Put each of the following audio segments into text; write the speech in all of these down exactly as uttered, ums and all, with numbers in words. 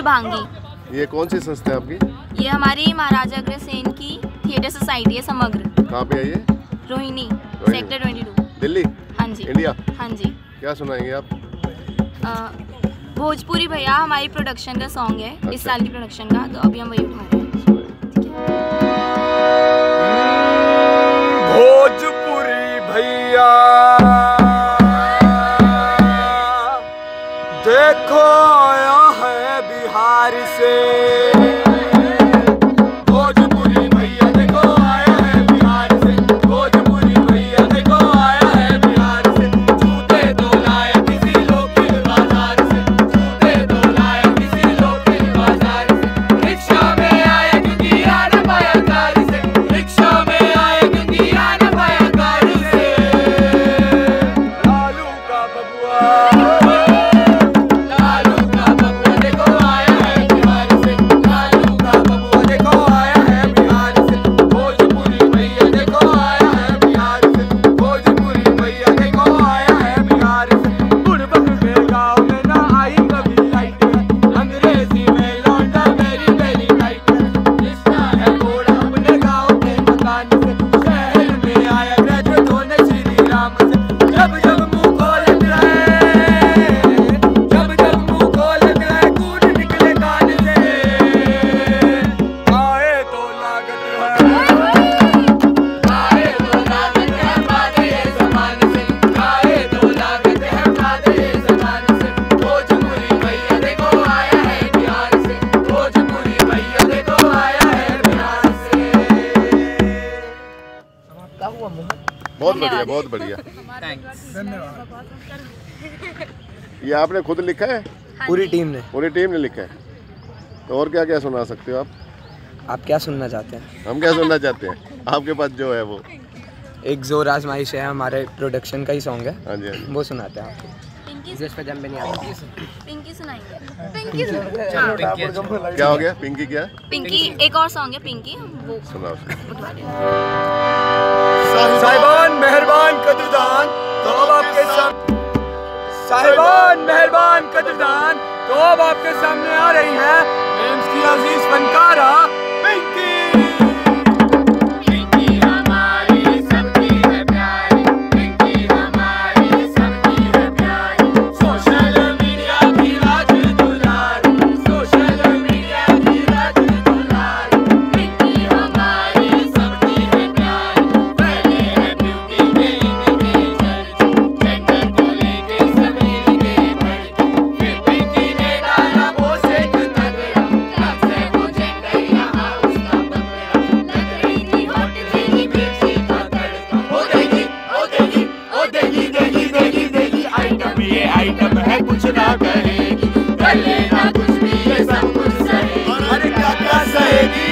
शुभांगी। ये कौन सी संस्था है आपकी? ये हमारी महाराजा अग्रसेन की थिएटर सोसाइटी है समग्र। कहाँ पे है ये? रोहिणी, सेक्टर बाईस। दिल्ली? हाँ जी। इंडिया? हाँ जी। क्या सुनाएंगे आप? आ, भोजपुरी भैया हमारी प्रोडक्शन का सॉन्ग है। अच्छा। इस साल की प्रोडक्शन का, तो अभी हम वही उठा रहे हैं। भोजपुरी भैया देखो आया है बिहार से। भोजपुरी भैया देखो आया है बिहार से। भोजपुरी भैया देखो आया है बिहार से। जूते तो लाया किसी लोकल बाजार से। जूते तो लाया किसी लोकल बाजार से। रिक्शा में आया क्योंकि आ न पाया कार से। रिक्शा में आया क्योंकि आ न पाया कार से। लालू का बबुआ बहुत बढ़िया, बहुत बढ़िया। धन्यवाद। ये आपने खुद लिखा है? पूरी टीम ने पूरी टीम ने लिखा है। तो और क्या क्या सुना सकते हो आप? आप क्या सुनना चाहते हैं? हम क्या सुनना चाहते हैं? आपके पास जो है वो एक जोर आजमाइश है, हमारे प्रोडक्शन का ही सॉन्ग है। हाँ जी, हाँ जी। वो सुनाते हैं आपको। पिंकी पे जम नहीं आता। पिंकी सुनाएंगे। पिंकी सुनाएंगे। क्या हो गया? पिंकी क्या? पिंकी एक और सॉन्ग है पिंकी, वो सुनाओ। उठवा लें। साहिबान मेहरबान कदरदान तो अब आपके सामने साहिबान मेहरबान कदरदान तो अब आपके सामने आ रही है एम्स की अजीज फनकारा पिंकी। पिंकी हमारी सबकी है प्यारी। पिंकी हमारी सबकी है प्यारी। सोशल मीडिया की राज दुलारी। सोशल मीडिया की राज दुलारी। पिंकी हमारी सबकी है प्यारी। पहले है ब्यूटी के इनके चर्चे। जेंडर को लेके सभी के भड़के। फिर पिंकी ने डाला वो सेक तगड़ा। तब से वो जेंडर यहाँ उसका पकड़ा। लग रही थी हॉट तेरी मिर्ची का तड़का। ओ देगी ओ देगी ओ देगी देगी देगी देगी आइटम ये आइटम है कुछ ना कहेगी। कर लेना कुछ भी ये सब कुछ सहेगी। अरे क्या क्या सहेगी।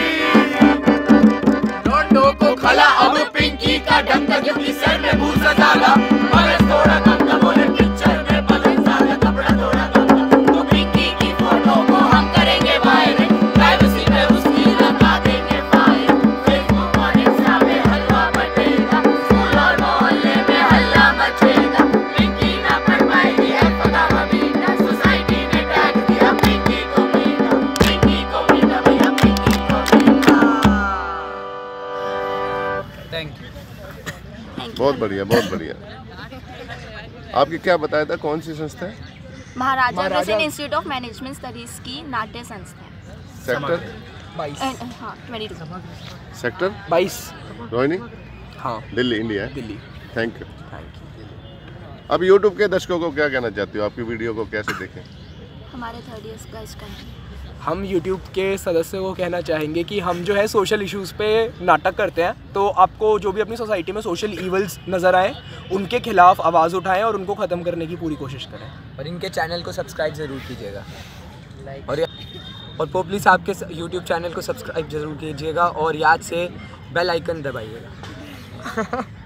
लौंडों को खला अब पिंकी का डंका क्योंकि सर में भूसा डाला। मगर थोड़ा कम का बोले पिक्चर में बदल सारा कपड़ा थोड़ा कम का। तो पिंकी की फोटो को हम करेंगे वायरल। प्राइवेसी में उसकी लगा देंगे फाइल। फेसबुक और इंस्टा पे हलवा बटेगा। स्कूल और मोहल्ले में हल्ला मचेगा। पिंकी ना पढ़ पाएगी है पता मबीना। सोसाइटी ने टैग दिया पिंकी को मीठा। पिंकी को मीठा भैया पिंकी को मीठा। Thank you. बहुत बढ़िया, बहुत बढ़िया। आपकी क्या बताया था, कौन सी संस्था है? Maharaja Agrasen institute of management studies की नाट्य संस्था है। सेक्टर बाईस। हाँ बाईस। सेक्टर बाईस। रोहिणी? हाँ, दिल्ली, इंडिया है। Delhi. Thank you. Thank you. अब यूट्यूब के दर्शकों को क्या कहना चाहती हो? आपकी वीडियो को कैसे देखें? हमारे थर्ड ईयर्स का इसका है। हम यूट्यूब के सदस्यों को कहना चाहेंगे कि हम जो है सोशल इश्यूज़ पे नाटक करते हैं, तो आपको जो भी अपनी सोसाइटी में सोशल ईवल्स नज़र आए उनके खिलाफ आवाज़ उठाएं और उनको ख़त्म करने की पूरी कोशिश करें। और इनके चैनल को सब्सक्राइब ज़रूर कीजिएगा। और और पोपली साहब के यूट्यूब चैनल को सब्सक्राइब ज़रूर कीजिएगा और याद से बेल आइकन दबाइएगा।